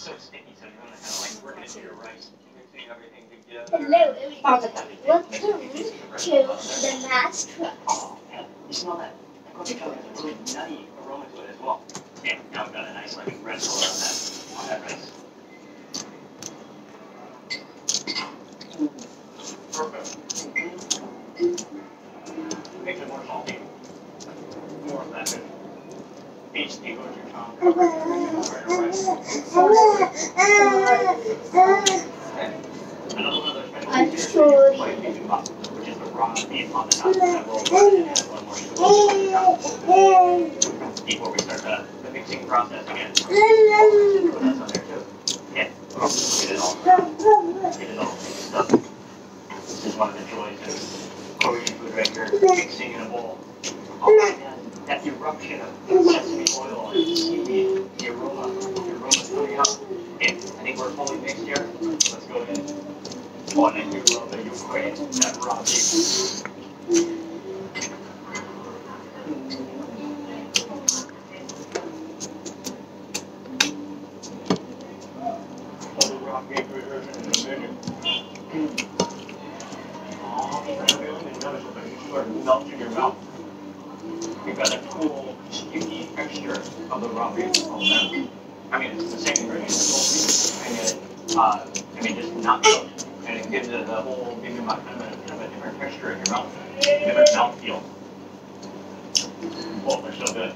so sticky, so you want to kind of like work it into your rice, mixing everything together. Hello, everybody. Welcome to the Mass Truck. Oh, yeah. You smell that? That coffee color has a really nutty aroma to it as well. Yeah, now we've got a nice like red color on that rice. Perfect. Makes it more salty. More of that good beach steak with your tongue. Another one of those special features is which is the raw beef on the top. That will add one more sugar before we start the mixing process again. That's on there too. Yeah, get it all. Get it all mixed up. This is one of the joys of Korean food right here, mixing in a bowl. Oh my god, that eruption of sesame oil and seaweed, the aroma's coming up. Okay, I think we're fully mixed here. Let's go ahead. Oh, and I do love that you crave that raw beef. Oh, the raw beef version in a minute. Oh, that feeling is noticeable, but you sort of melt in your mouth. You've got that cool, sticky texture of the raw beef. Oh, man. I mean, it's the same ingredient as whole beef, and yet, just not cooked. And it gives it the whole, gives you kind of a different texture in your mouth, different mouthfeel. Oh, they're so good.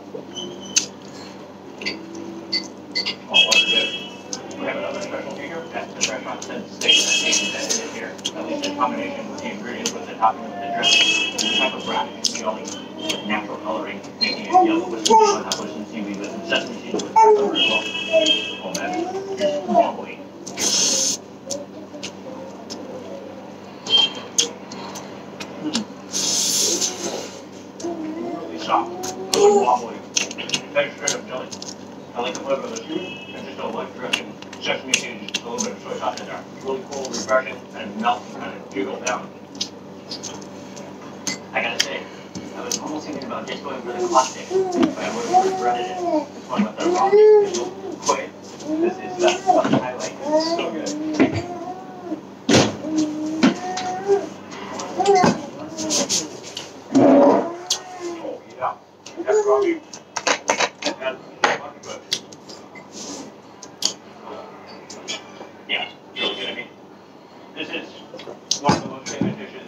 Oh, what are good. We have another specialty here. That's the restaurant said steak that tastes embedded in here. At least in combination with the ingredients, with the topping with the dressing. It's a type of brownish yellow with natural coloring, making it yellow with some seaweed with some sesame seeds with pepper as well. Oh man, it's wobbly. Really soft, really wobbly. That's straight up jelly. I like the flavor of the seaweed and just a light dressing, sesame seeds, just a little bit of soy sauce in there. Really cool, refreshing, and melts and kind of jiggle down. I gotta say, I was almost thinking about just going for the classic, but I would have regretted it. This one with the raw beef quail. This is the highlight. It's so good. Oh yeah, that's raw beef. That's fucking good. Yeah, really good. I mean, this is one of the most famous dishes.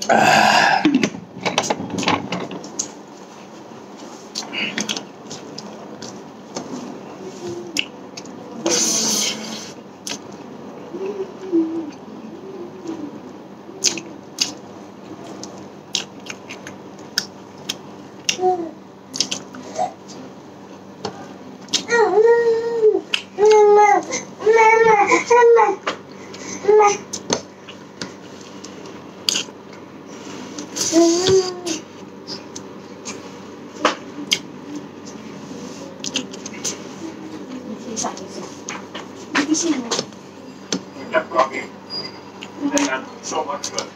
That raw beef, they have so much good.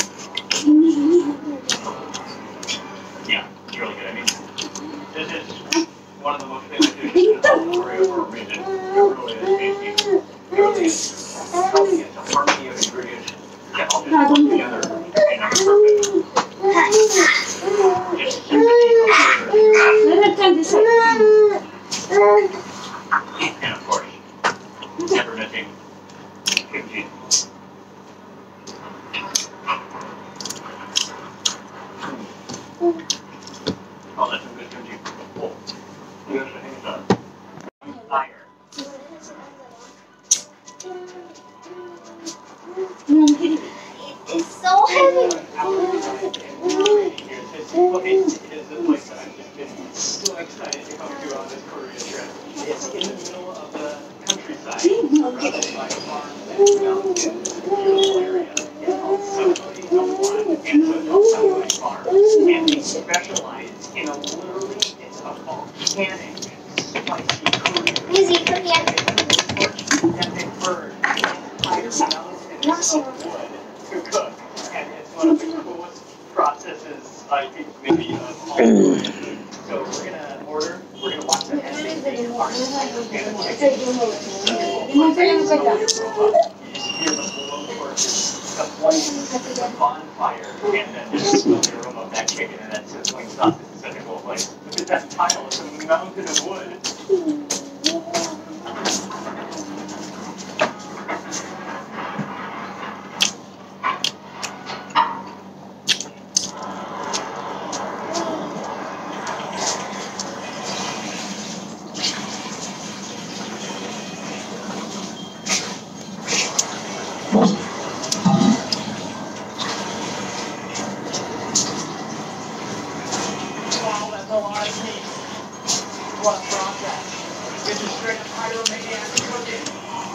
Yeah, it's really good. I mean, this is one of the most famous dishes in all of Korea for a reason. It really is tasty. It really is healthy. It's a harmony of ingredients that all just work together in a perfect. Just sympathy of flavors. And of course, never missing kimchi. Oh, that's some good kimchi. Oh, you have to hang it up. Fire. It's so heavy. It's the place that I've just been so excited to come to on this Korea trip. It's in the middle of the countryside, surrounded by farms and mountains. It's a beautiful area. It's called Savory, and it's a Savory farm. And they specialize in literally, it's a volcanic, spicy Korean. Music, come here. That they burn entire mountains of wood to cook. And it's one of the coolest processes I think maybe of all Korean food. So we're gonna watch the end. You just hear the blowtorches, the flames, the bonfire, and then just smell the aroma of that chicken and that sizzling sauce. It's such a cool place. Look at that tile, it's a mountain of wood. Wow, that's a lot of meat. What a process. It's just straight up pyromaniac cooking.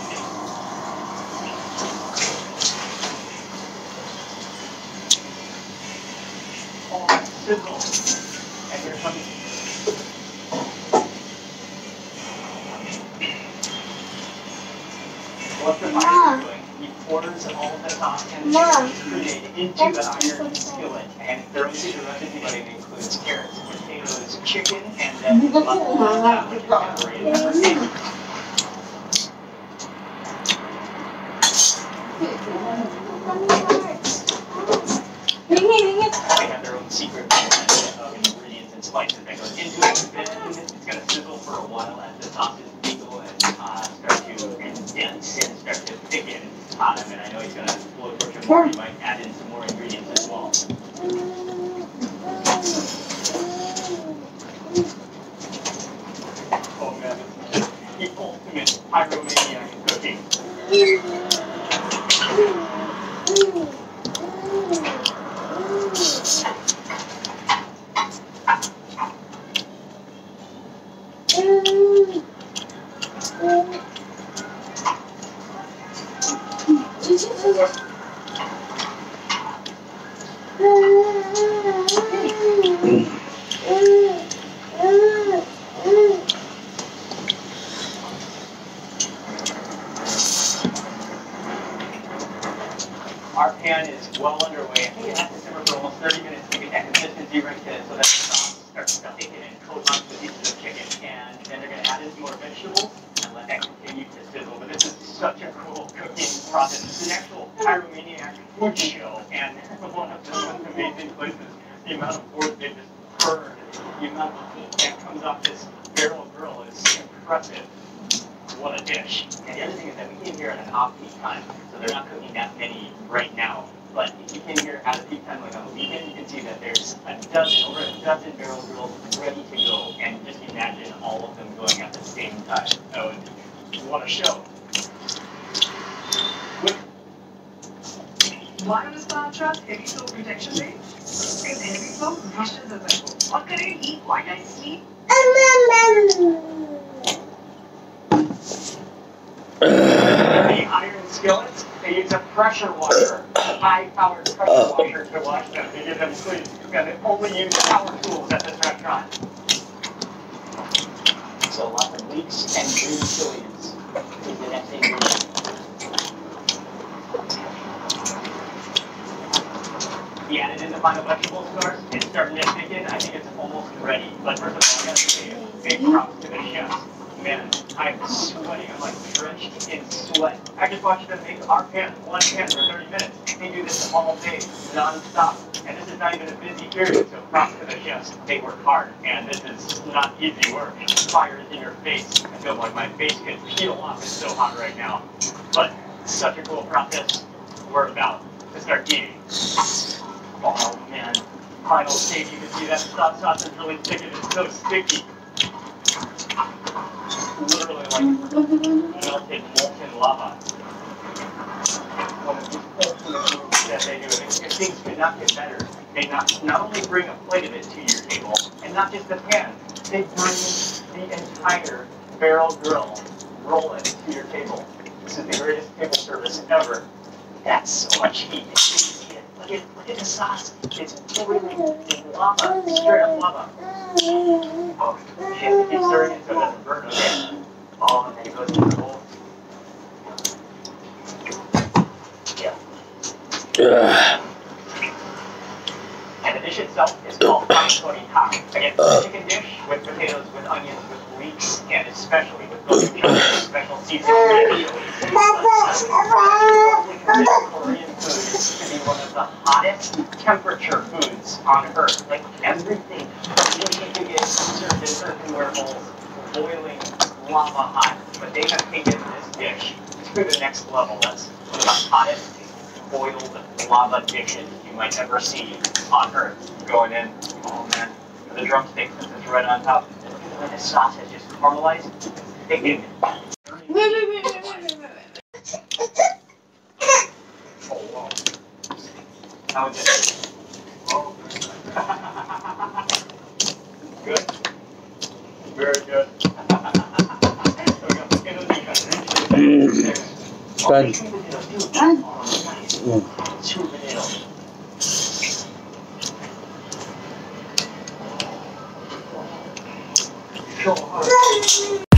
Oh, that sizzle. And here comes what the fire doing. He pours all the sauce and grenade into the iron skillet and throws it in the recipe, but it includes carrots, potatoes, chicken, and then Savory and pepper. They have their own secret blend of ingredients and spices that goes into it. Then it's going to sizzle for a while as the sauces mingle and start to condense and start to thicken. And I know he's going to blow torch it more. He might add in some more ingredients as well. Oh man, the ultimate pyromaniac in cooking. Our pan is well underway. I think it has to simmer for almost 30 minutes to get that consistency right there so that the sauce starts to thicken and coat onto the pieces of chicken. And then they're going to add in some more vegetables and let that continue to sizzle. But this is such a cool cooking process. It's an actual pyromaniac food show. And one of the most amazing places, the amount of wood they just burned, the amount of heat that comes off this barrel grill is impressive. What a dish. And the other thing is that we came here at an off-peak time, so they're not cooking that many right now. But if you came here at a peak time like on the weekend, you can see that there's over a dozen barrel grills ready to go. And just imagine all of them going at the same time. So what a show. Wireless power truck, heavy flow protection range. If heavy flow, brushes as well. What can it eat? White iced tea? The iron skillets, they use a pressure washer, a high-powered pressure washer to wash them to get them clean. And they only use power tools at this restaurant. So lots of leeks and green chilies is the next ingredient. He added in the final vegetables to ours. It's starting to thicken. I think it's almost ready. But first of all, I gotta say big props to the chefs. Man, I'm sweating. I'm like drenched in sweat. I just watched them make our pan, one pan for 30 minutes. They do this all day, non-stop. And this is not even a busy period, so props to the chefs. They work hard, and this is not easy work. Fire is in your face. I feel like my face could peel off. It's so hot right now. But such a cool process. We're about to start eating. Oh man, final stage. You can see that sauce is really thick and it's so sticky. Literally like melted molten lava. One of these ultimate moves that they do. And things could not get better. They not only bring a plate of it to your table, and not just the pan, they bring the entire barrel grill, roll it to your table. This is the greatest table service ever. That's so much heat. Look at the sauce. It's boiling. It's lava. Straight up lava. Oh, shit. Keep stirring it so it doesn't burn. Okay. Oh, and then it goes in the bowl. Yeah. And dish itself is called hak. Again, a chicken dish with potatoes, with onions, with leeks, and especially with golden chunks, special seasoning. Korean food to be one of the hottest temperature foods on earth. Like everything you get served in earthenware bowls, boiling lava hot. But they have taken this dish to the next level. That's one of the hottest boiled lava dishes you might ever see on earth. Going in, oh man, the drumstick since it's right on top. When the sauce is just caramelized, thickened. Oh wow. How is it? Oh. Good. Very good. Good. Two potatoes. So hard.